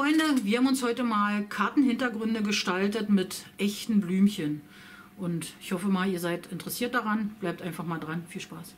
Freunde, wir haben uns heute mal Kartenhintergründe gestaltet mit echten Blümchen. Und ich hoffe mal, ihr seid interessiert daran. Bleibt einfach mal dran. Viel Spaß.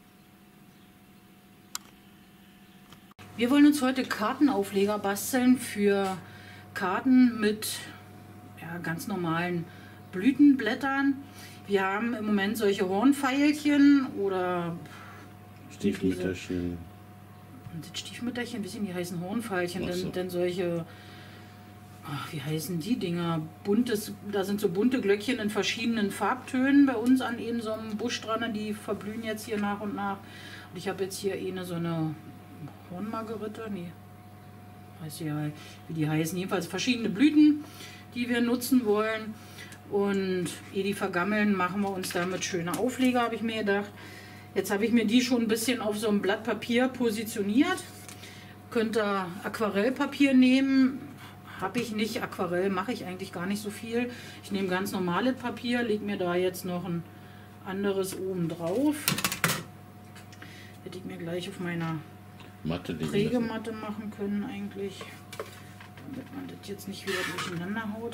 Wir wollen uns heute Kartenaufleger basteln für Karten mit ganz normalen Blütenblättern. Wir haben im Moment solche Hornfeilchen oder Stiefmütterchen. Und Stiefmütterchen, wissen die heißen Hornfeilchen, So. denn solche, wie heißen die Dinger? Buntes, da sind so bunte Glöckchen in verschiedenen Farbtönen bei uns an eben so einem Busch dran, die verblühen jetzt hier nach und nach. Und ich habe jetzt hier so eine Hornmargerite, nee, weiß ja, wie die heißen, jedenfalls verschiedene Blüten, die wir nutzen wollen. Und ehe die vergammeln, machen wir uns damit schöne Aufleger, habe ich mir gedacht. Jetzt habe ich mir die schon ein bisschen auf so einem Blatt Papier positioniert. Könnt ihr Aquarellpapier nehmen. Habe ich nicht. Aquarell mache ich eigentlich gar nicht so viel. Ich nehme ganz normales Papier, lege mir da jetzt noch ein anderes oben drauf. Hätte ich mir gleich auf meiner Prägematte machen können eigentlich. Damit man das jetzt nicht wieder durcheinander haut.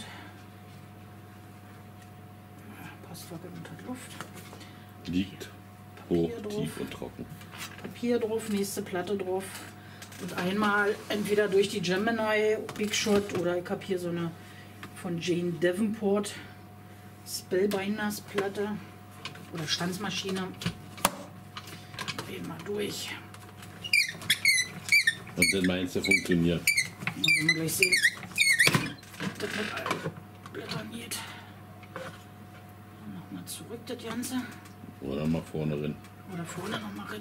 Passwackel unter Luft. Liegt hoch, Papier tief drauf. und trocken. Papier drauf, nächste Platte drauf. Und einmal entweder durch die Gemini Big Shot oder ich habe hier so eine von Jane Davenport Spellbinders Platte oder Stanzmaschine. Drehen mal durch. Und dann meinst du, funktioniert. Dann werden wir gleich sehen, ob das mit allen Blättern geht. Nochmal zurück das Ganze. Oder mal vorne rein. Oder vorne nochmal rein.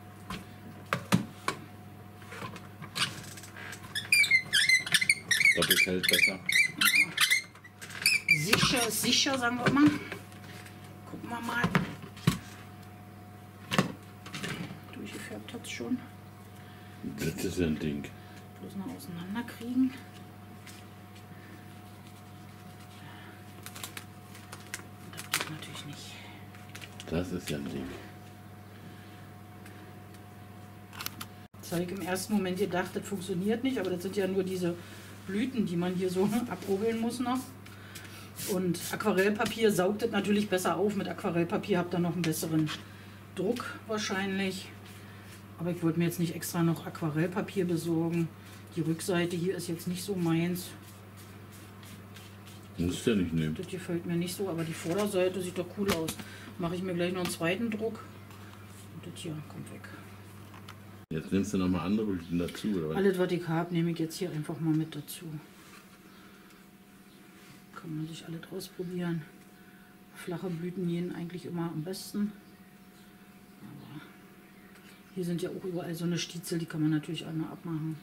Doppelt hält besser. Sicher ist sicher, sagen wir mal. Gucken wir mal. Durchgefärbt hat es schon. Das ist ja ein Ding. Bloß noch auseinanderkriegen. Das geht natürlich nicht. Das ist ja ein Ding. Das habe ich im ersten Moment gedacht, das funktioniert nicht, aber das sind ja nur diese Blüten, die man hier so abrubbeln muss noch. Und Aquarellpapier saugt das natürlich besser auf. Mit Aquarellpapier habt ihr noch einen besseren Druck wahrscheinlich. Aber ich wollte mir jetzt nicht extra noch Aquarellpapier besorgen. Die Rückseite hier ist jetzt nicht so meins. Musst du ja nicht nehmen. Das gefällt mir nicht so, aber die Vorderseite sieht doch cool aus. Mache ich mir gleich noch einen zweiten Druck. Und das hier kommt weg. Jetzt nimmst du nochmal andere Blüten dazu, oder was? Alles, was ich habe, nehme ich jetzt hier einfach mal mit dazu. Kann man sich alles ausprobieren. Flache Blüten gehen eigentlich immer am besten. Aber hier sind ja auch überall so eine Stiezel, die kann man natürlich einmal abmachen.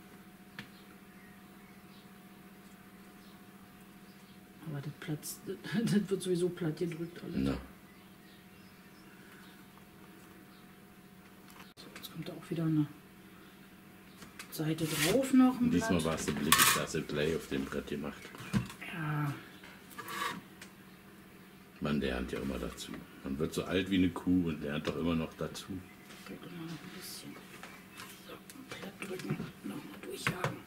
Aber das platzt, das wird sowieso platt gedrückt alles. Na. So, jetzt kommt da auch wieder eine Seite drauf noch. Ein Diesmal Blatt. war es ein Blickklasse Play auf dem Brett gemacht. Ja, Man lernt ja immer dazu. Man wird so alt wie eine Kuh und lernt doch immer noch dazu. geht immer noch ein bisschen. So, platt drücken, nochmal durchjagen.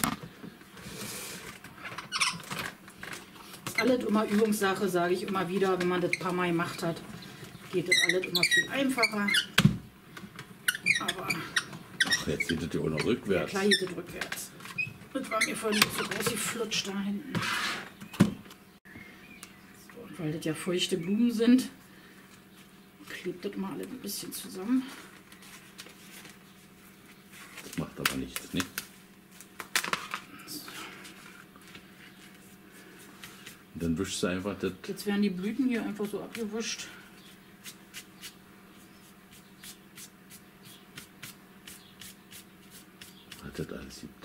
Ist alles immer Übungssache, sage ich immer wieder. Wenn man das ein paar Mal gemacht hat, geht das alles immer viel einfacher. Aber Ach, jetzt sieht es ja auch noch rückwärts. klar geht das rückwärts. Das war mir vorhin so groß geflutscht da hinten. So, und weil das ja feuchte Blumen sind, klebt das mal alles ein bisschen zusammen. Das macht aber nichts, ne? Und dann wischst du einfach das. Jetzt werden die Blüten hier einfach so abgewischt. Was das alles gibt.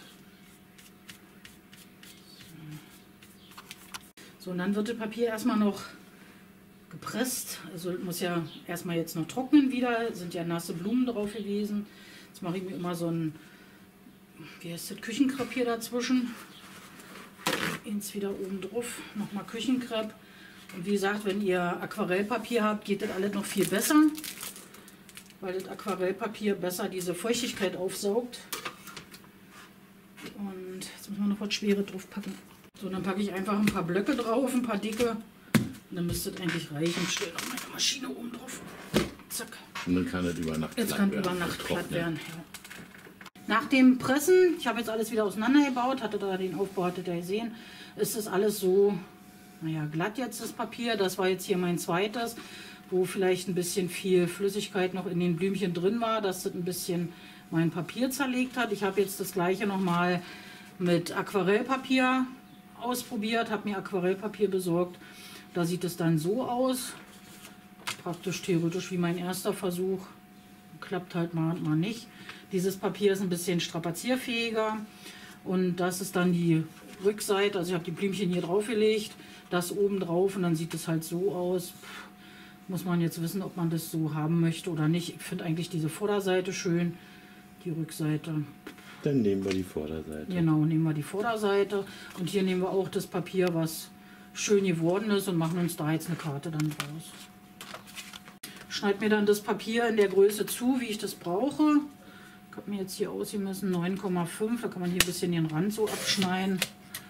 So, und dann wird das Papier erstmal noch gepresst. Also es muss ja erstmal jetzt noch trocknen wieder. Sind ja nasse Blumen drauf gewesen. Jetzt mache ich mir immer so ein, wie heißt das, Küchenkrepp hier dazwischen. Eins wieder oben drauf, nochmal Küchenkrepp. Und wie gesagt, wenn ihr Aquarellpapier habt, geht das alles noch viel besser, weil das Aquarellpapier besser diese Feuchtigkeit aufsaugt. Und Und jetzt müssen wir noch was Schweres drauf packen. So, dann packe ich einfach ein paar Blöcke drauf, ein paar dicke. Und dann müsste das eigentlich reichen. Ich stelle noch meine Maschine oben drauf. Zack. Und dann kann das über Nacht Jetzt glatt kann werden, über Nacht glatt trocknen. werden. Ja. Nach dem Pressen, ich habe jetzt alles wieder auseinandergebaut, hatte da den Aufbau, hattet ihr gesehen, ist das alles so, naja, glatt jetzt das Papier. Das war jetzt hier mein zweites, wo vielleicht ein bisschen viel Flüssigkeit noch in den Blümchen drin war, dass das ein bisschen mein Papier zerlegt hat. Ich habe jetzt das gleiche nochmal mit Aquarellpapier ausprobiert, habe mir Aquarellpapier besorgt. Da sieht es dann so aus, praktisch theoretisch wie mein erster Versuch. Klappt halt mal und mal nicht. Dieses Papier ist ein bisschen strapazierfähiger und das ist dann die Rückseite. Also ich habe die Blümchen hier drauf gelegt, das oben drauf und dann sieht es halt so aus. Muss man jetzt wissen, ob man das so haben möchte oder nicht. Ich finde eigentlich diese Vorderseite schön, die Rückseite. Dann nehmen wir die Vorderseite. Genau, nehmen wir die Vorderseite und hier nehmen wir auch das Papier, was schön geworden ist und machen uns da jetzt eine Karte dann draus. Schneide mir dann das Papier in der Größe zu, wie ich das brauche. Ich habe mir jetzt hier ausgemessen 9,5. Da kann man hier ein bisschen den Rand so abschneiden.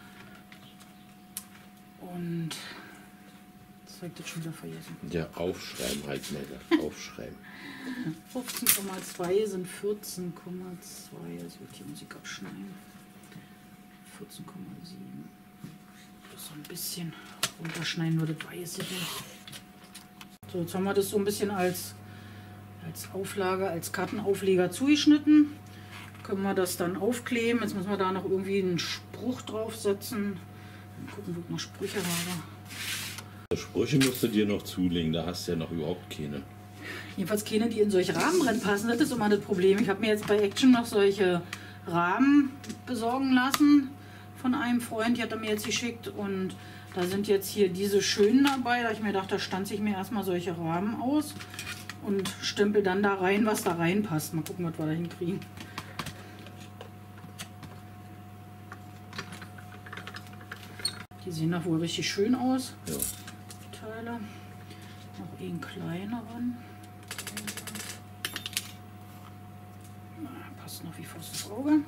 Und das habe ich jetzt schon wieder vergessen. Ja, aufschreiben heißt mal gesagt. Aufschreiben. 15,2 sind 14,2. Jetzt wird die Musik abschneiden. 14,7. So ein bisschen runterschneiden würde, weiß ich nicht. So, jetzt haben wir das so ein bisschen als Auflage, als Kartenaufleger zugeschnitten. Können wir das dann aufkleben. Jetzt müssen wir da noch irgendwie einen Spruch draufsetzen. Mal gucken, wo ich noch Sprüche habe. Sprüche musst du dir noch zulegen, da hast du ja noch überhaupt keine. Jedenfalls keine, die in solche Rahmen reinpassen. Das ist immer das Problem. Ich habe mir jetzt bei Action noch solche Rahmen besorgen lassen von einem Freund. Die hat er mir jetzt geschickt und da sind jetzt hier diese schönen dabei. Da habe ich mir gedacht, da stanze ich mir erstmal solche Rahmen aus und stempel dann da rein, was da reinpasst. Mal gucken, was wir da hinkriegen. Die sehen doch wohl richtig schön aus, Ja. die Teile. Noch einen kleineren. Passt noch wie Faust ins Auge.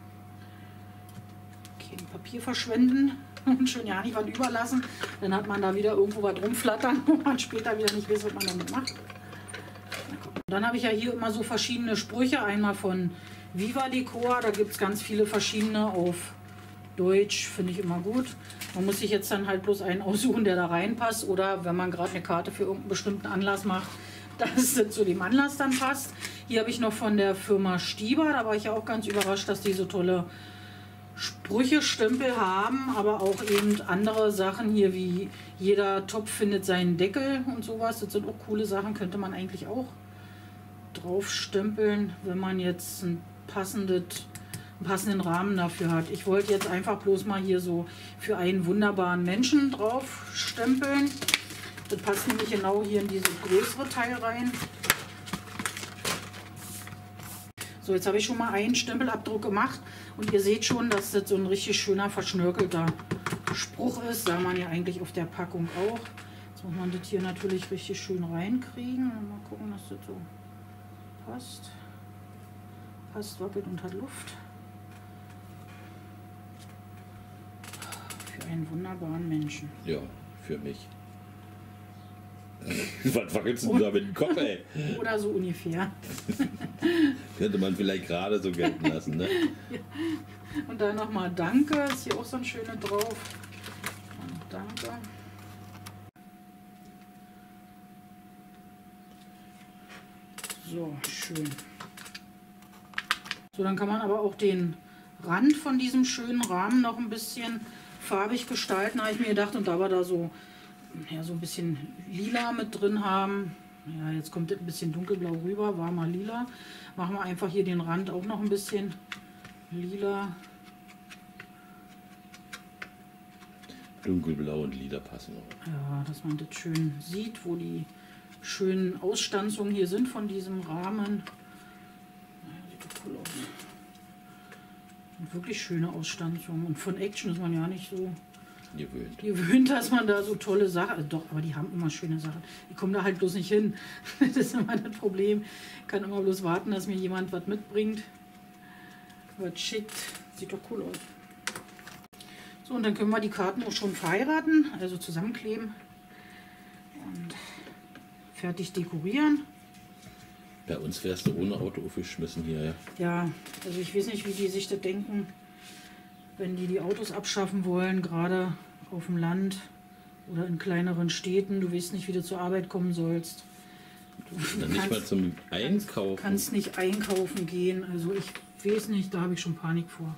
Kein Papier verschwenden und schön ja nicht was überlassen. Dann hat man da wieder irgendwo was rumflattern, wo man später wieder nicht weiß, was man damit macht. Dann habe ich ja hier immer so verschiedene Sprüche. Einmal von Viva Decor, da gibt es ganz viele verschiedene auf Deutsch, finde ich immer gut. Man muss sich jetzt dann halt bloß einen aussuchen, der da reinpasst. Oder wenn man gerade eine Karte für irgendeinen bestimmten Anlass macht, dass das zu dem Anlass dann passt. Hier habe ich noch von der Firma Stieber, da war ich ja auch ganz überrascht, dass die so tolle Sprüche-Stempel haben, aber auch eben andere Sachen hier, wie jeder Topf findet seinen Deckel und sowas. Das sind auch coole Sachen, könnte man eigentlich auch drauf stempeln, wenn man jetzt einen passenden Rahmen dafür hat. Ich wollte jetzt einfach bloß mal hier so für einen wunderbaren Menschen drauf stempeln. Das passt nämlich genau hier in dieses größere Teil rein. So, jetzt habe ich schon mal einen Stempelabdruck gemacht und ihr seht schon, dass das so ein richtig schöner verschnörkelter Spruch ist. Sah man ja eigentlich auf der Packung auch. Jetzt muss man das hier natürlich richtig schön reinkriegen. Mal gucken, dass das so passt. Passt, wackelt und hat Luft. Für einen wunderbaren Menschen. Ja, für mich. Was wackelst du da mit dem Kopf, ey? Oder so ungefähr. Könnte man vielleicht gerade so gelten lassen, ne? Ja. Und dann nochmal Danke. Ist hier auch so ein schöner drauf. Und Danke. So, schön. So, dann kann man aber auch den Rand von diesem schönen Rahmen noch ein bisschen farbig gestalten, habe ich mir gedacht. Und da wir da so, ja, so ein bisschen lila mit drin haben, ja, jetzt kommt das ein bisschen dunkelblau rüber, warmer lila, machen wir einfach hier den Rand auch noch ein bisschen lila. Dunkelblau und lila passen auch. Ja, dass man das schön sieht, wo die schönen Ausstanzungen hier sind von diesem Rahmen. Ja, sieht doch cool aus. Und wirklich schöne Ausstanzungen. Und von Action ist man ja nicht so gewöhnt, dass man da so tolle Sachen... Also doch, aber die haben immer schöne Sachen. Ich komme da halt bloß nicht hin. Das ist immer das Problem. Ich kann immer bloß warten, dass mir jemand was mitbringt. Was schickt. Sieht doch cool aus. So, und dann können wir die Karten auch schon verheiraten, also zusammenkleben und fertig dekorieren. Bei uns wärst du ohne Auto aufgeschmissen hier, ja. Ja, also ich weiß nicht, wie die sich das denken, wenn die Autos abschaffen wollen, gerade auf dem Land oder in kleineren Städten. Du weißt nicht, wie du zur Arbeit kommen sollst. Dann nicht mal zum Einkaufen. Du kannst nicht einkaufen gehen. Also ich weiß nicht, da habe ich schon Panik vor.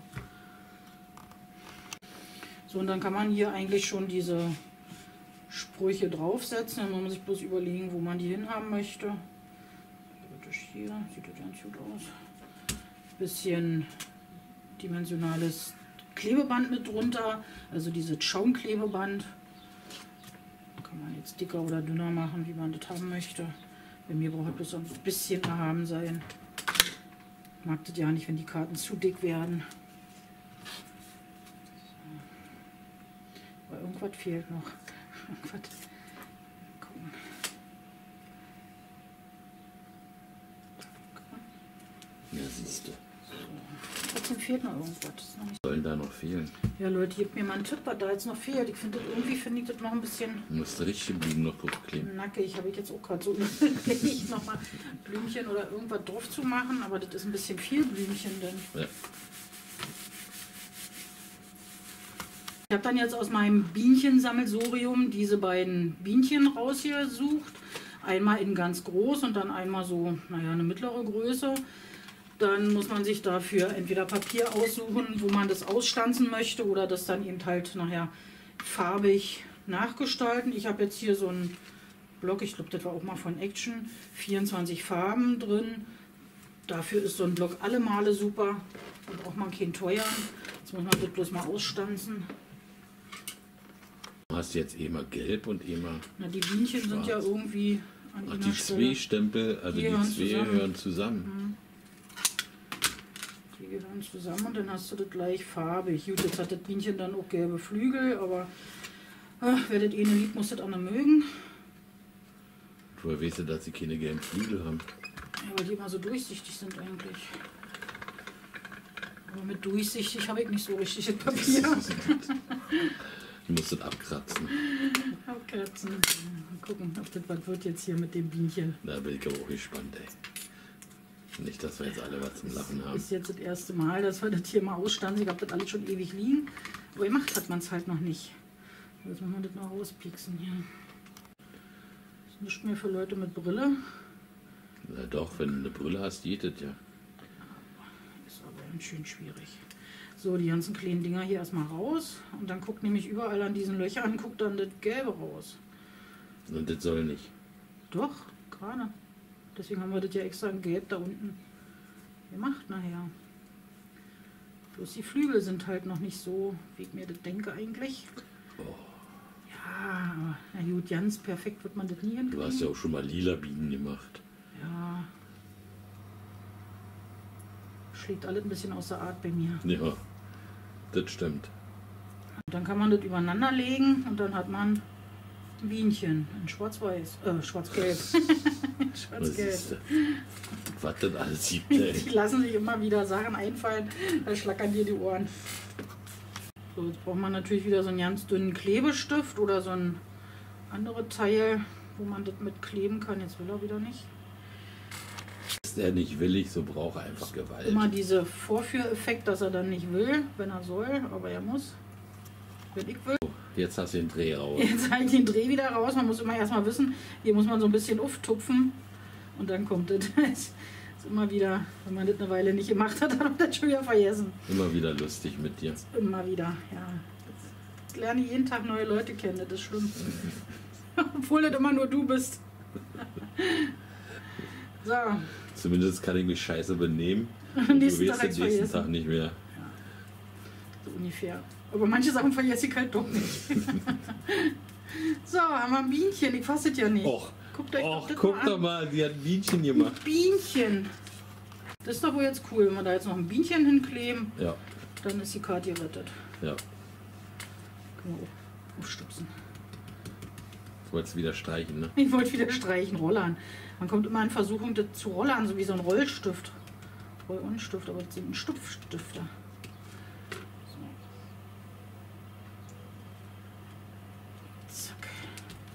So, und dann kann man hier eigentlich schon diese Sprüche draufsetzen. Dann muss man sich bloß überlegen, wo man die hinhaben möchte. Hier sieht das ganz gut aus. Bisschen dimensionales Klebeband mit drunter, also dieses Schaumklebeband. Kann man jetzt dicker oder dünner machen, wie man das haben möchte. Bei mir braucht es ein bisschen erhaben sein. Ich mag das ja nicht, wenn die Karten zu dick werden. Aber irgendwas fehlt noch. Irgendwas. Gucken. Ja, siehst du. Trotzdem fehlt noch irgendwas. Das ist noch nicht. Sollen da noch fehlen? Ja, Leute, gebt mir mal einen Tipp, was da jetzt noch fehlt. Ich finde das irgendwie finde ich das noch ein bisschen Du musst richtig Blumen noch draufkleben. nackig. Habe ich jetzt auch gerade so überlegt, nochmal Blümchen oder irgendwas drauf zu machen, aber das ist ein bisschen viel Blümchen denn. Ja. Ich habe dann jetzt aus meinem Bienensammelsurium diese beiden Bienchen rausgesucht. Einmal in ganz groß und dann einmal so, naja, eine mittlere Größe. Dann muss man sich dafür entweder Papier aussuchen, wo man das ausstanzen möchte oder das dann eben halt nachher farbig nachgestalten. Ich habe jetzt hier so einen Block, ich glaube, das war auch mal von Action, 24 Farben drin. Dafür ist so ein Block alle Male super. Da braucht man keinen teuren. Jetzt muss man das bloß mal ausstanzen. Du hast jetzt immer gelb und immer. Na, die Bienchen schwarz. sind ja irgendwie an Ach, einer die Stelle. zwei Stempel, also die zwei hören zusammen. Die gehören zusammen und dann hast du das gleich farbig. Gut, jetzt hat das Bienchen dann auch gelbe Flügel, aber wer das eine liebt, muss das andere mögen. Woher weißt du, dass sie keine gelben Flügel haben? Ja, weil die immer so durchsichtig sind eigentlich. Aber mit durchsichtig habe ich nicht so richtig das Papier. Du musst das abkratzen. Abkratzen. Mal gucken, ob das was wird jetzt hier mit dem Bienchen. Da bin ich aber auch gespannt, ey. Nicht, dass wir jetzt alle was zum Lachen haben. Ist jetzt das erste Mal, dass wir das hier mal ausstanzen. Ich habe das alles schon ewig liegen. Aber gemacht hat man es halt noch nicht. Jetzt muss man das noch rauspieksen hier. Das ist nicht mehr für Leute mit Brille. Na doch, wenn du eine Brille hast, geht das ja. Ist aber ganz schön schwierig. So, die ganzen kleinen Dinger hier erstmal raus. Und dann guckt nämlich überall an diesen Löchern, guckt dann das Gelbe raus. Und das soll nicht. Doch, gerade. Deswegen haben wir das ja extra in Gelb da unten gemacht nachher. Bloß die Flügel sind halt noch nicht so, wie ich mir das denke eigentlich. Oh. Ja, aber na gut, ganz perfekt wird man das nie hinkriegen. Du hast ja auch schon mal lila Bienen gemacht. Ja. Schlägt alles ein bisschen außer Art bei mir. Ja, das stimmt. Und dann kann man das übereinander legen und dann hat man ein Bienchen in schwarz-weiß, schwarz-gelb. Schwarz-gelb. Was das alles gibt, ey. Die lassen sich immer wieder Sachen einfallen, da schlackern dir die Ohren. So, jetzt braucht man natürlich wieder so einen ganz dünnen Klebestift oder so ein anderes Teil, wo man das mit kleben kann. Jetzt will er wieder nicht. Ist er nicht willig, so braucht er einfach Gewalt. Immer dieser Vorführeffekt, dass er dann nicht will, wenn er soll, aber er muss, wenn ich will. Jetzt hast du den Dreh raus. Jetzt habe ich den Dreh wieder raus. Man muss immer erstmal wissen, hier muss man so ein bisschen auftupfen und dann kommt das. Das ist immer wieder, wenn man das eine Weile nicht gemacht hat, hat man das schon wieder vergessen. Immer wieder lustig mit dir. Immer wieder, ja. Jetzt lerne ich jeden Tag neue Leute kennen, das ist schlimm. Obwohl das immer nur du bist. So. Zumindest kann ich mich scheiße benehmen. Und du Nächsten wirst Tag den nächsten vergessen. Tag nicht mehr. So ungefähr. Aber manche Sachen vergesse ich halt doch nicht. So, haben wir ein Bienchen. Ich fasse es ja nicht. Och, Guckt euch och, das guck mal an. doch mal, die hat ein Bienchen gemacht. Bienchen. Das ist doch wohl jetzt cool, wenn wir da jetzt noch ein Bienchen hinkleben, Ja, dann ist die Karte gerettet. ja. Können wir auch aufstupsen. Du wolltest wieder streichen, ne? Ich wollte wieder streichen, Rollern. Man kommt immer in Versuchung, das zu rollern, so wie so ein Rollstift. Roll-on-Stift, aber das sind Stupfstifte. So.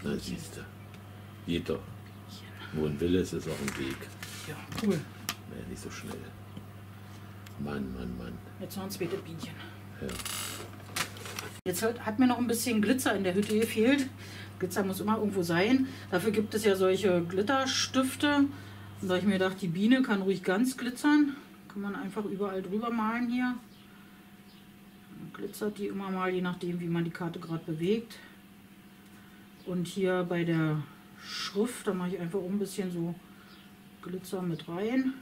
Na siehst du. Geht doch. Wo ein Wille ist, ist auch ein Weg. Ja, cool. Naja, nicht so schnell. Mann, Mann, Mann. Jetzt noch ein zweites Bienchen. Ja. Jetzt hat mir noch ein bisschen Glitzer in der Hütte gefehlt. Glitzer muss immer irgendwo sein. Dafür gibt es ja solche Glitterstifte. Und da habe ich mir gedacht, die Biene kann ruhig ganz glitzern. Kann man einfach überall drüber malen hier. Dann glitzert die immer mal, je nachdem wie man die Karte gerade bewegt. Und hier bei der Schrift, da mache ich einfach ein bisschen so Glitzer mit rein.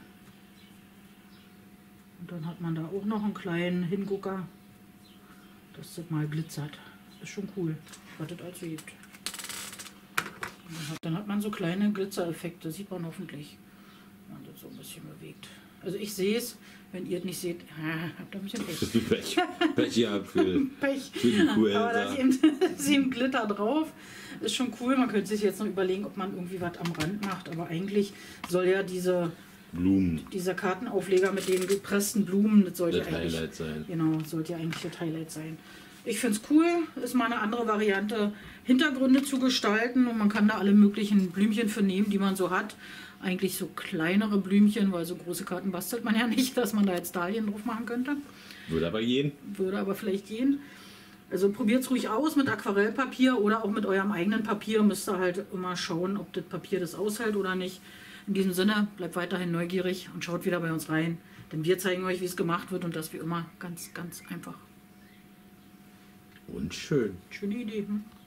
Und dann hat man da auch noch einen kleinen Hingucker, dass das mal glitzert. Ist schon cool, was das also gibt. Und dann hat man so kleine Glitzereffekte, sieht man hoffentlich, wenn man das so ein bisschen bewegt. Also ich sehe es, wenn ihr es nicht seht, habt ihr ein bisschen Pech. Pech gehabt für Pech. die Kuh. Aber da ist eben Glitter drauf. Ist schon cool. Man könnte sich jetzt noch überlegen, ob man irgendwie was am Rand macht. Aber eigentlich soll ja dieser Kartenaufleger mit den gepressten Blumen, das sollte das eigentlich Highlight sein. Genau, sollte ja eigentlich das Highlight sein. Ich finde es cool. Ist mal eine andere Variante, Hintergründe zu gestalten. Und man kann da alle möglichen Blümchen für nehmen, die man so hat. Eigentlich so kleinere Blümchen, weil so große Karten bastelt man ja nicht, dass man da jetzt Dahlien drauf machen könnte. Würde aber gehen. Würde aber vielleicht gehen. Also probiert es ruhig aus mit Aquarellpapier oder auch mit eurem eigenen Papier. Müsst ihr halt immer schauen, ob das Papier das aushält oder nicht. In diesem Sinne, bleibt weiterhin neugierig und schaut wieder bei uns rein. Denn wir zeigen euch, wie es gemacht wird und das wie immer ganz, ganz einfach. Und schön. Schöne Idee. Hm?